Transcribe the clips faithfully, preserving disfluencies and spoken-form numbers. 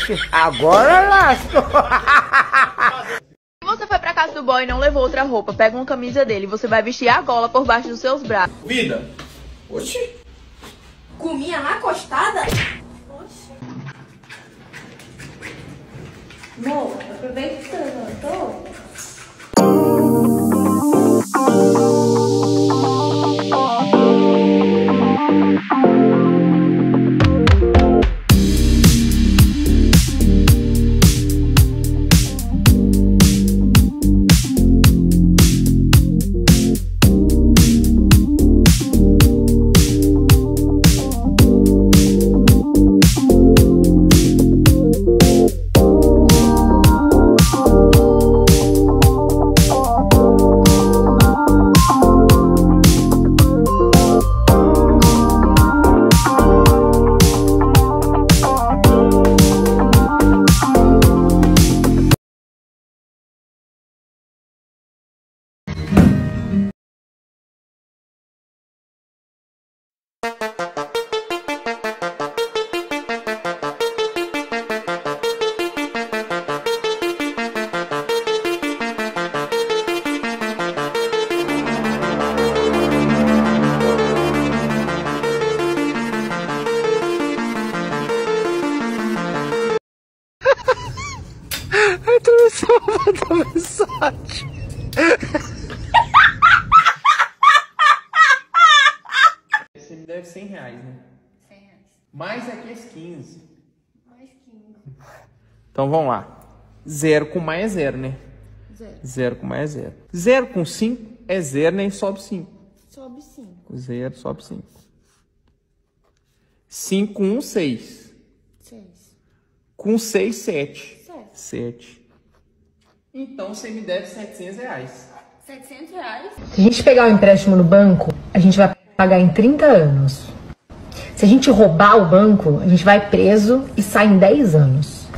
Oxi, agora lascou. Se você foi pra casa do boy e não levou outra roupa, pega uma camisa dele, você vai vestir a gola por baixo dos seus braços. Vida. Oxi. Comia na costada? Oxi. Amor, aproveita que você levantou. Atravessou a mensagem. Você me deve cem reais, né? cem reais. Mais aqueles quinze. Mais quinze. Então vamos lá. Zero com mais é zero, né? Zero. Zero com mais é zero. Zero com cinco é zero, nem sobe cinco. Sobe cinco. Zero, sobe cinco. Cinco com um, seis. Seis. Com seis, sete. Sete. Sete. Então você me deve setecentos reais. Setecentos reais? Se a gente pegar o empréstimo no banco, a gente vai pagar em trinta anos. Se a gente roubar o banco, a gente vai preso e sai em dez anos.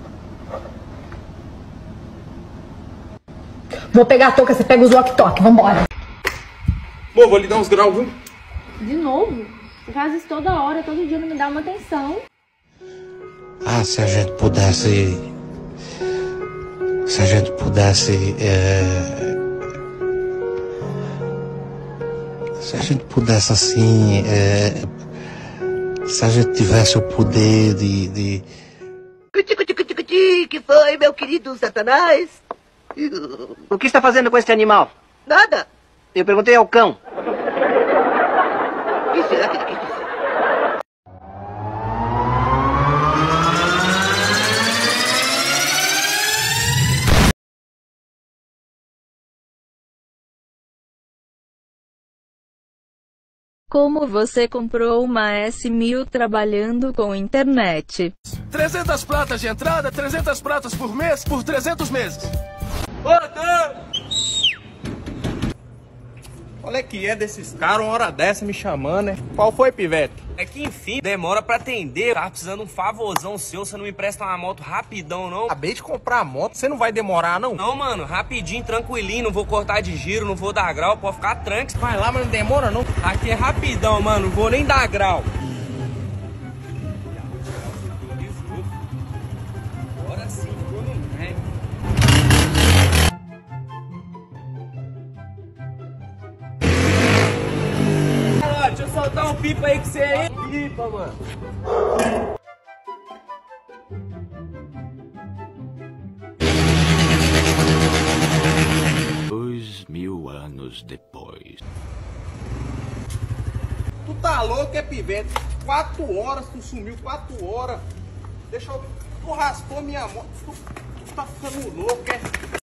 Vou pegar a touca, você pega os walkie-talkie, vambora. Bom, vou lhe dar uns graus, viu? De novo? Você faz isso toda hora, todo dia não me dá uma atenção. Ah, se a gente pudesse... Se a gente pudesse... É... Se a gente pudesse, assim... É... Se a gente tivesse o poder de... de... Que foi, meu querido Satanás? O que está fazendo com este animal? Nada. Eu perguntei ao cão. O que será que ele quis dizer? Como você comprou uma S mil trabalhando com internet? trezentas pratas de entrada, trezentas pratas por mês, por trezentos meses. Olha que é desses caras, uma hora dessa me chamando, né? Qual foi, pivete? É que enfim, demora pra atender. Tava precisando um favorzão seu, você não me empresta uma moto rapidão, não? Acabei de comprar a moto, você não vai demorar, não? Não, mano, rapidinho, tranquilinho, não vou cortar de giro, não vou dar grau, pode ficar tranque. Vai lá, mas não demora, não. Aqui é rapidão, mano, não vou nem dar grau. Agora sim, ficou no ré. Deixa eu soltar um pipa aí que você é pipa, mano. Dois mil anos depois. Tu tá louco, é pivete? Quatro horas, tu sumiu, quatro horas. Deixa eu... Tu raspou minha moto. Tu, tu tá ficando louco, é?